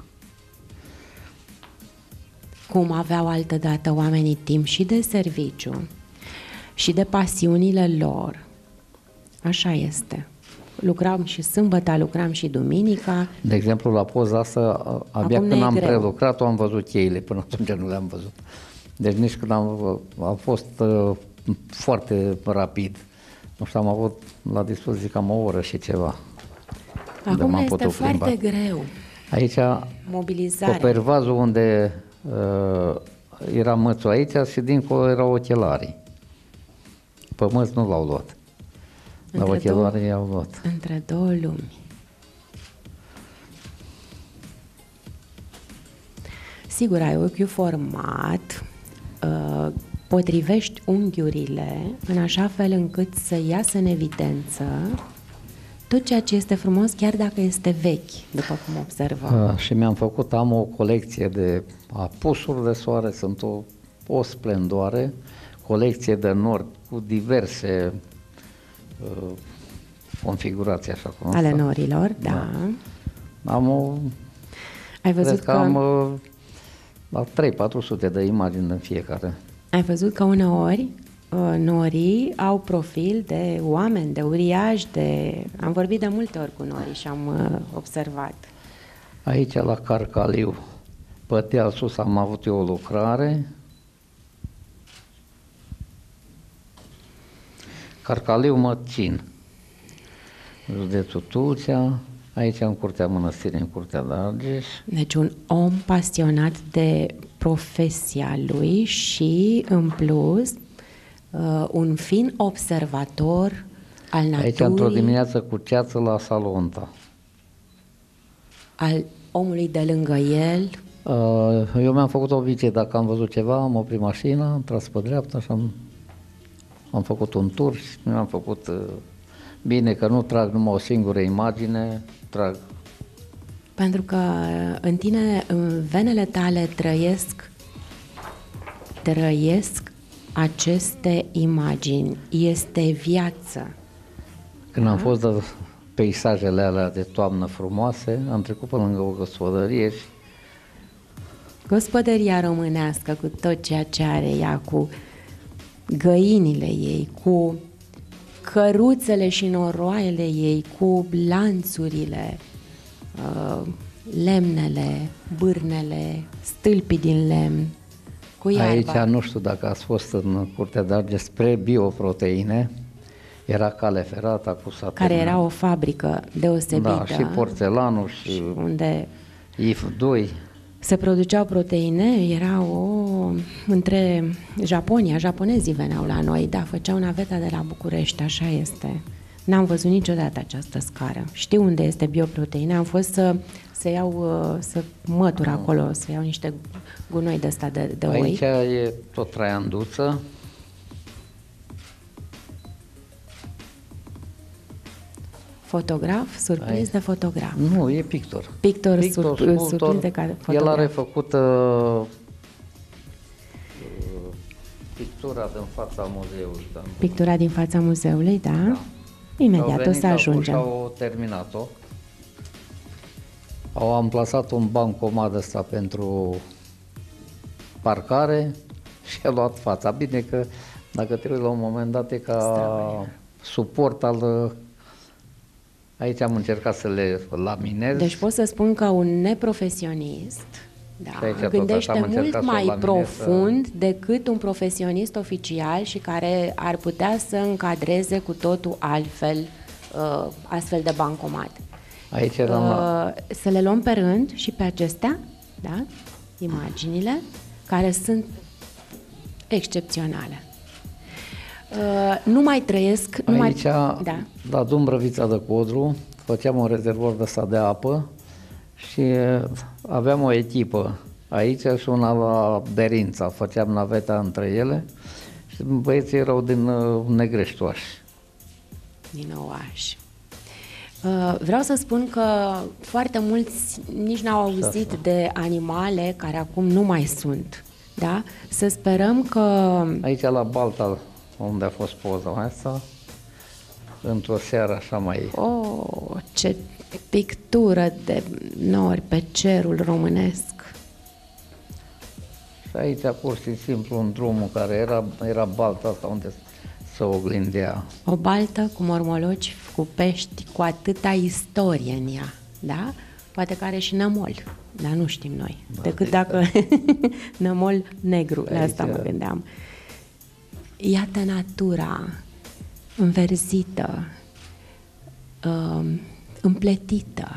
Cum aveau altădată oamenii timp și de serviciu și de pasiunile lor. Așa este. Lucram și sâmbătă, lucram și duminica. De exemplu, la poza asta, abia când am prelucrat-o, am văzut cheile, până atunci nu le-am văzut. Deci nici când a fost foarte rapid. Nu știu, am avut la dispoziție cam o oră și ceva. Acum este foarte greu. Aici, mobilizarea. Pe pervazul unde era mățul aici și dincolo erau ochelarii. Pe măț nu l-au luat. La ochelarii i-au luat. Între două lumi. Sigur, ai ochiul format, potrivești unghiurile în așa fel încât să iasă în evidență tot ceea ce este frumos, chiar dacă este vechi, după cum observăm. Și am o colecție de apusuri de soare, sunt o splendoare, colecție de nori cu diverse configurații, așa cum ale norilor, da. Ai văzut cred că am 300-400 de imagini în fiecare. Ai văzut că uneori norii au profil de oameni, de uriași, am vorbit de multe ori cu norii și am observat. Aici, la Carcaliu, pe deal sus, am avut eu o lucrare. Carcaliu Măcin, județul Tulcea, aici în Curtea Mănăstirii, în Curtea de Argeș. Deci un om pasionat de profesia lui și, în plus, un fin observator al naturii. Aici, într-o dimineață cu ceață la Salonta. Al omului de lângă el. Eu mi-am făcut o obicei, dacă am văzut ceva, am oprit mașina, am tras pe dreapta și am făcut un tur și mi-am făcut bine că nu trag numai o singură imagine, trag. Pentru că în tine, în venele tale trăiesc aceste imagini, este viață. Când am fost de peisajele alea de toamnă frumoase, am trecut pe lângă o gospodărie și... Gospodăria românească, cu tot ceea ce are ea, cu găinile ei, cu căruțele și noroaiele ei, cu lanțurile, lemnele, bârnele, stâlpii din lemn, cu iarba. Aici nu știu dacă ați fost în Curtea de Argeș spre bioproteine, era cale ferată, acum s-a care terminat. era o fabrică deosebită. Da, și porțelanul și unde IF2. se produceau proteine, era între japonezii veneau la noi, da, făceau naveta de la București, așa este. N-am văzut niciodată această scară. Știu unde este bioproteine, am fost să mătur acolo, să iau niște gunoi de ăsta de oi. Aici e tot Traianduță. Fotograf, surprins de fotograf. Nu, e pictor. Pictor surprins de fotograf. El are făcută pictura din fața muzeului. Da. Pictura din fața muzeului, da? Imediat o să ajungem. Au terminat-o. Au amplasat un bancomat ăsta pentru parcare și a luat fața. Bine că dacă te uiți la un moment dat e ca suport al... Aici am încercat să le laminez. Deci pot să spun că un neprofesionist gândește mult mai profund decât un profesionist oficial și care ar putea să încadreze cu totul altfel astfel de bancomat. Aici să le luăm pe rând și pe acestea, da? Imaginile care sunt excepționale. Nu mai trăiesc... Aici, la Dumbrăvița de Codru, făceam un rezervor de ăsta de apă și aveam o echipă aici și una la Derința. Făceam naveta între ele și băieții erau din Negreștoaș. Din Oaș. Vreau să spun că foarte mulți nici n-au auzit de animale care acum nu mai sunt. Da? Să sperăm că... Aici la Balta, unde a fost poza asta, într-o seară așa mai... Oh, ce pictură de nori pe cerul românesc! Și aici pur și simplu un drumul care era balta asta unde se oglindea. O baltă cu mormologi, cu pești, cu atâta istorie în ea, da? Poate că are și nămol, dar nu știm noi, decât dacă nămol negru, la asta mă gândeam. Iată natura înverzită, împletită,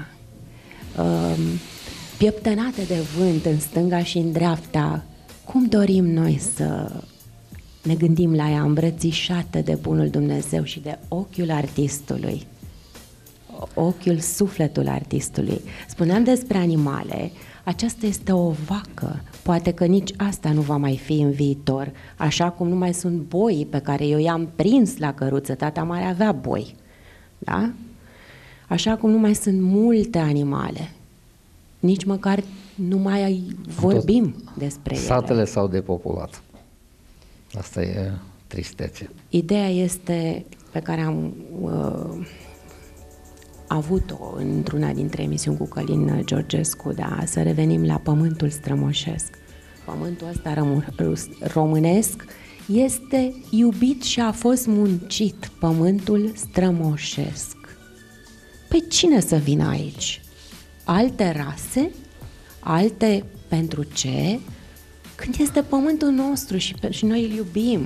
pieptănată de vânt în stânga și în dreapta. Cum dorim noi să ne gândim la ea îmbrățișată de bunul Dumnezeu și de ochiul artistului, ochiul, sufletul artistului. Spuneam despre animale, aceasta este o vacă, poate că nici asta nu va mai fi în viitor, așa cum nu mai sunt boii pe care eu i-am prins la căruță, tata mare avea boi, da? Așa cum nu mai sunt multe animale. Nici măcar nu mai vorbim despre ele. Satele s-au depopulat. Asta e tristețe. Ideea este pe care am avut-o într-una dintre emisiuni cu Călin Georgescu, da, să revenim la pământul strămoșesc. Pământul ăsta românesc este iubit și a fost muncit, pământul strămoșesc. Păi cine să vină aici? Alte rase? Alte pentru ce? Când este pământul nostru și noi îl iubim.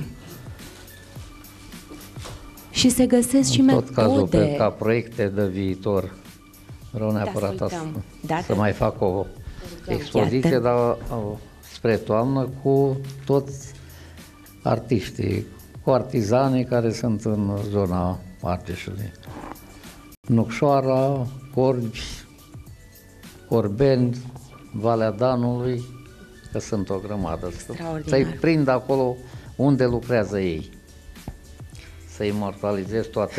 Și se găsesc și metode. În tot cazul, ca proiecte de viitor, vreau neapărat să mai fac o expoziție, dar spre toamnă, cu toți artiștii, cu artizanii care sunt în zona Argeșului. Nucșoara, Corbi, Corbeni, Valea Danului, că sunt o grămadă. Să-i prind acolo unde lucrează ei. Să imortalizez toate,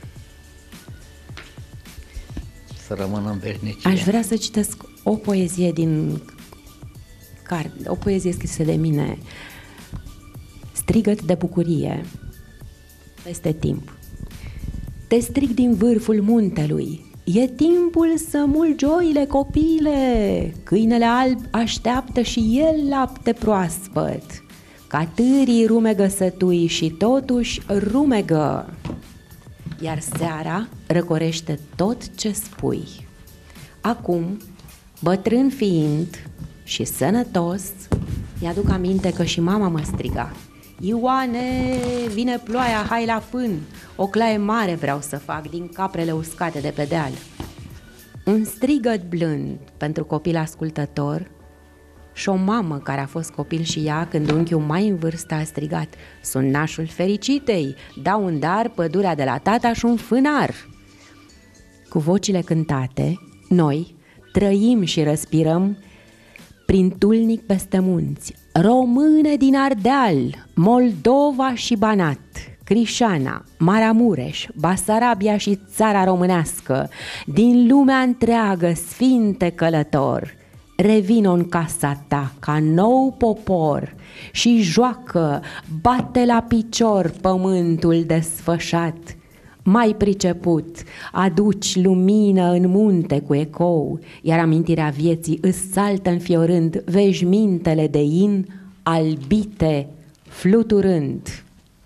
să rămână în veșnicie. Aș vrea să citesc o poezie din carte, o poezie scrisă de mine, Strigăt de bucurie, peste timp. Te strig din vârful muntelui, e timpul să mulgi oile, copile, câinele alb așteaptă și el lapte proaspăt. Catârii rumegă sătui și totuși rumegă, iar seara răcorește tot ce spui. Acum, bătrân fiind și sănătos, mi-aduc aminte că și mama mă striga: Ioane, vine ploaia, hai la fân, o claie mare vreau să fac din caprele uscate de pe deal. Un strigăt blând pentru copil ascultător și o mamă care a fost copil și ea când unchiul mai în vârstă a strigat: Sunt nașul fericitei, dau un dar pădurea de la tata și un fânar. Cu vocile cântate, noi trăim și respirăm prin tulnic peste munți, române din Ardeal, Moldova și Banat, Crișana, Maramureș, Basarabia și țara românească, din lumea întreagă, sfinte călător, revino în casa ta ca nou popor și joacă, bate la picior pământul desfășat. Mai priceput, aduci lumină în munte cu ecou, iar amintirea vieții îți saltă înfiorând veșmintele de in albite fluturând.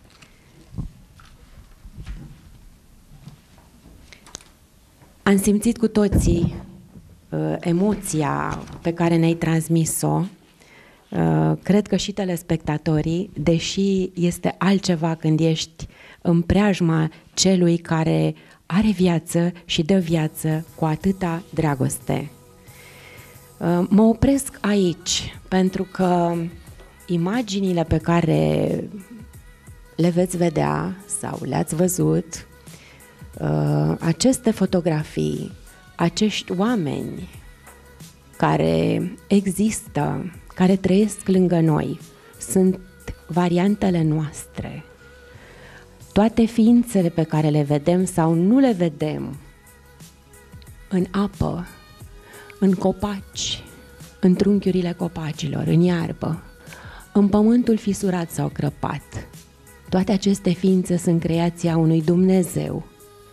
Am simțit cu toții emoția pe care ne-ai transmis-o. Cred că și telespectatorii, deși este altceva când ești în preajma celui care are viață și dă viață cu atâta dragoste. Mă opresc aici pentru că imaginile pe care le veți vedea sau le-ați văzut, aceste fotografii, acești oameni care există, care trăiesc lângă noi, sunt variantele noastre. Toate ființele pe care le vedem sau nu le vedem în apă, în copaci, în trunchiurile copacilor, în iarbă, în pământul fisurat sau crăpat, toate aceste ființe sunt creația unui Dumnezeu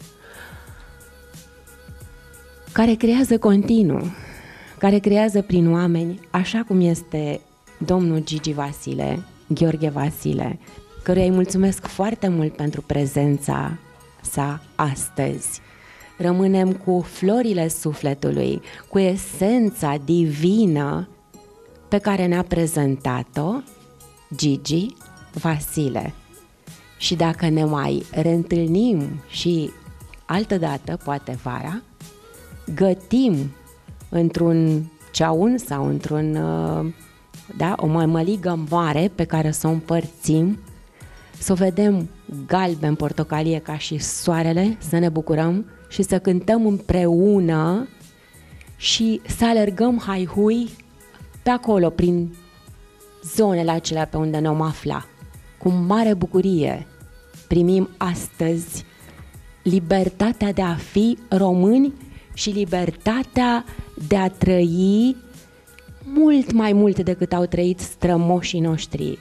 care creează continuu, care creează prin oameni, așa cum este domnul Gigi Vasile, Gheorghe Vasile, căruia îi mulțumesc foarte mult pentru prezența sa astăzi. Rămânem cu florile sufletului, cu esența divină pe care ne-a prezentat-o Gigi Vasile. Și dacă ne mai reîntâlnim și altădată, poate vara, gătim într-un ceaun sau într-un, o mămăligă mare pe care să o împărțim, să o vedem galben portocalie ca și soarele, să ne bucurăm și să cântăm împreună și să alergăm hai-hui pe acolo, prin zonele acelea pe unde ne-om afla. Cu mare bucurie primim astăzi libertatea de a fi români și libertatea de a trăi mult mai mult decât au trăit strămoșii noștri.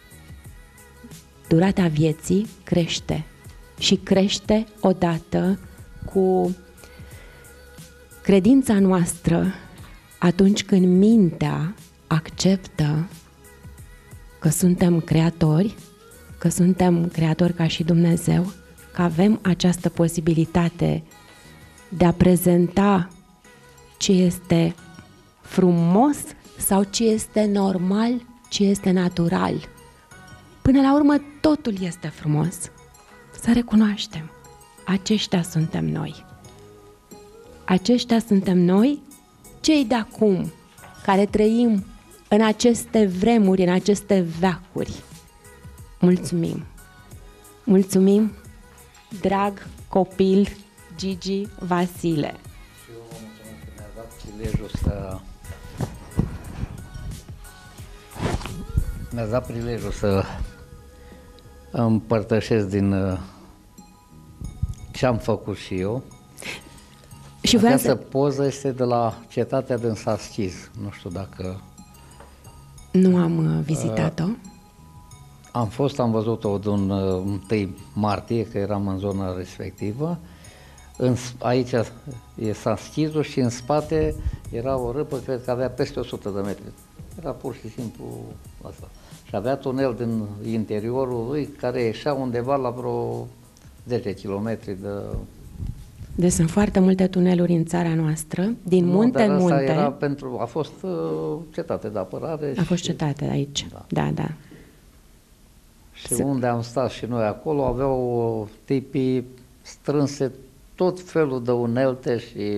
Durata vieții crește și crește odată cu credința noastră atunci când mintea acceptă că suntem creatori, că suntem creatori ca și Dumnezeu, că avem această posibilitate de a prezenta ce este frumos sau ce este normal, ce este natural. Până la urmă, totul este frumos. Să recunoaștem. Aceștia suntem noi. Aceștia suntem noi, cei de acum, care trăim în aceste vremuri, în aceste veacuri. Mulțumim! Mulțumim, drag copil Gigi Vasile! Și eu vă mulțumesc că mi-a dat prilejul să împărtășesc din ce am făcut și eu. Și această poză este de la cetatea din Saschiz. Nu știu dacă... Nu am vizitat-o. Am văzut-o din 1 martie, că eram în zona respectivă. Aici e Saschizul și în spate era o râpă, cred că avea peste 100 de metri. Era pur și simplu asta. Și avea tunel din interiorul lui care ieșea undeva la vreo 10 km de... Deci sunt foarte multe tuneluri în țara noastră, din munte în munte. Era a fost cetate de apărare. A fost cetate aici, da. Și unde am stat și noi acolo, aveau tipii strânse tot felul de unelte și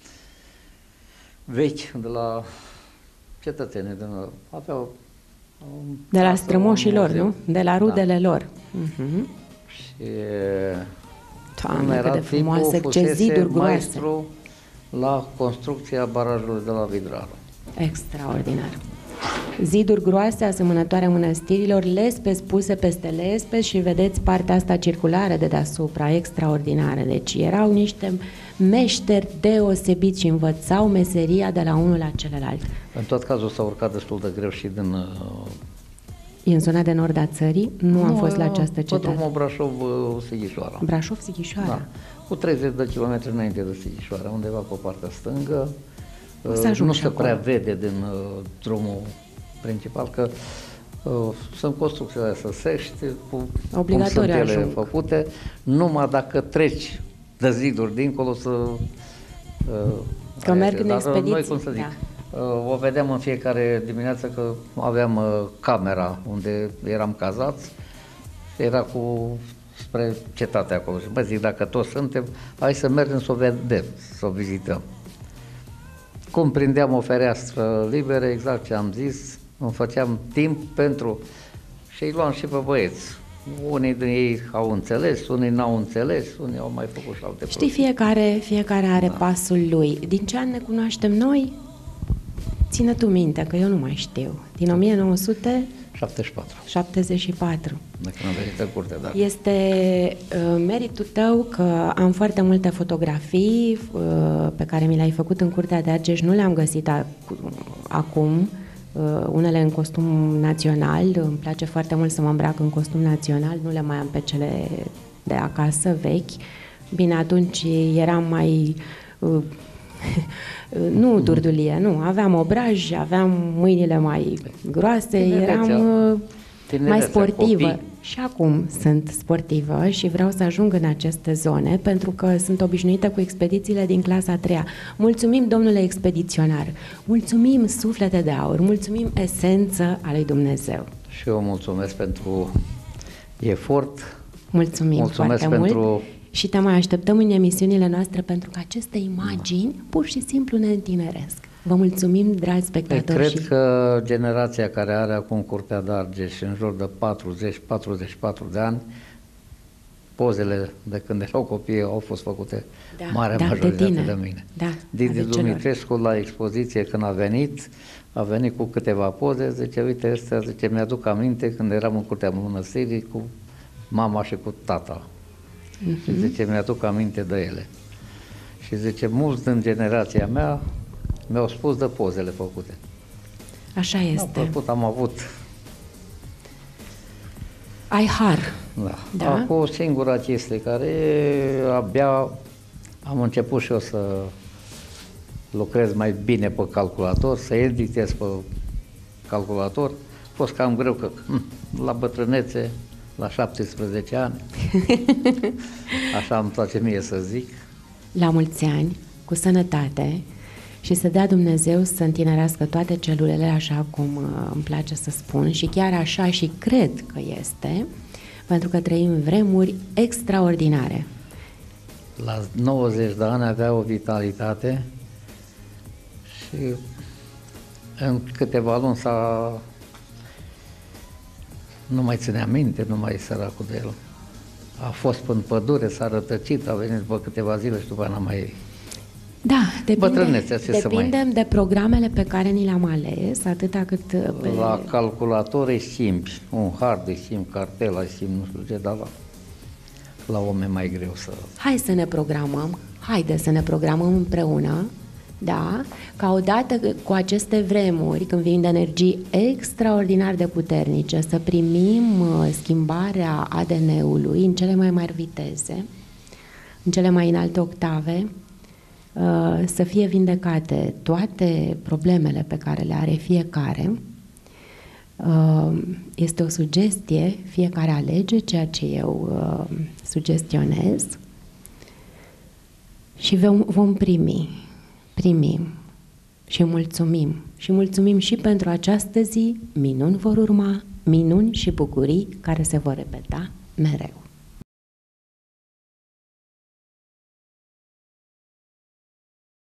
vechi de la cetățenii. Aveau de la strămoșii lor, nu? De la rudele lor. Și Doamne, cât de frumoase, ce ziduri groase. La construcția barajului de la Vidraru. Extraordinar. Ziduri groase, asemănătoare mănăstirilor, lespezi puse peste lespezi și vedeți partea asta circulară de deasupra, extraordinară. Deci erau niște meșteri deosebiți și învățau meseria de la unul la celălalt. În tot cazul s-a urcat destul de greu și din... E în zona de nord a țării? Nu am fost la această cetate. Pe drumul Brașov-Sighișoara. Brașov-Sighișoara? Da. Cu 30 de kilometri înainte de Sighișoara, undeva pe partea stângă. Nu se prea vede din drumul principal, că sunt construcțiile săsești, cum sunt ele făcute, numai dacă treci de ziduri dincolo că merg în expediții. Noi, cum să zic, o vedeam în fiecare dimineață că aveam camera unde eram cazați, era spre cetatea acolo. Și zic, dacă toți suntem, hai să mergem să o vedem, să o vizităm. Cum prindeam o fereastră liberă, exact ce am zis, îmi făceam timp pentru... și îi luam și pe băieți. Unii din ei au înțeles, unii n-au înțeles, unii au mai făcut și alte Știi, fiecare are pasul lui. Din ce an ne cunoaștem noi? Ține tu minte, că eu nu mai știu. Din 1974. De când am venit în curte, da. Este meritul tău că am foarte multe fotografii pe care mi le-ai făcut în Curtea de Argeș. Nu le-am găsit acum, unele în costum național. Îmi place foarte mult să mă îmbrac în costum național, nu le mai am pe cele de acasă, vechi. Bine, atunci eram mai... nu durdulie, nu. Aveam obraj, aveam mâinile mai groase, eram mai sportivă. Copii. Și acum sunt sportivă și vreau să ajung în aceste zone pentru că sunt obișnuită cu expedițiile din clasa 3-a. Mulțumim, domnule expediționar, mulțumim, suflete de aur, mulțumim, esență a lui Dumnezeu. Și eu mulțumesc pentru efort. Mulțumim foarte pentru... mult. Și te mai așteptăm în emisiunile noastre pentru că aceste imagini pur și simplu ne întineresc. Vă mulțumim, dragi spectatori. Cred că generația care are acum Curtea de Argeș în jur de 40-44 de ani, pozele de când erau copii au fost făcute marea majoritate de mine. Didi Dumitrescu la expoziție când a venit cu câteva poze, zice, uite, astea, zice, mi-aduc aminte când eram în Curtea Mănăstirii cu mama și cu tata. Și zice, mi-aduc aminte de ele. Și zice, mulți din generația mea mi-au spus de pozele făcute. Așa este. Am avut... Ai har. Da. Da? Acum o singură chestie care abia am început și eu să lucrez mai bine pe calculator, să editez pe calculator. A fost cam greu că la bătrânețe, la 17 ani, așa îmi place mie să zic. La mulți ani, cu sănătate și să dea Dumnezeu să întinerească toate celulele, așa cum îmi place să spun, și chiar așa și cred că este, pentru că trăim vremuri extraordinare. La 90 de ani avea o vitalitate și în câteva luni nu mai ținea minte, nu mai e săracul de el. A fost în pădure, s-a rătăcit, a venit după câteva zile și după aia n-a mai... Da, depindem de programele pe care ni le-am ales, atâta cât... La calculator îi simți, un hard îi simți, cartela îi simți, nu știu ce, dar la om e mai greu să... Hai să ne programăm, haide să ne programăm împreună, da? Ca odată cu aceste vremuri, când vin de energii extraordinar de puternice, să primim schimbarea ADN-ului în cele mai mari viteze, în cele mai înalte octave, să fie vindecate toate problemele pe care le are fiecare. Este o sugestie, fiecare alege ceea ce eu sugestionez și vom primim și mulțumim. Și mulțumim și pentru această zi, minuni vor urma, minuni și bucurii care se vor repeta mereu.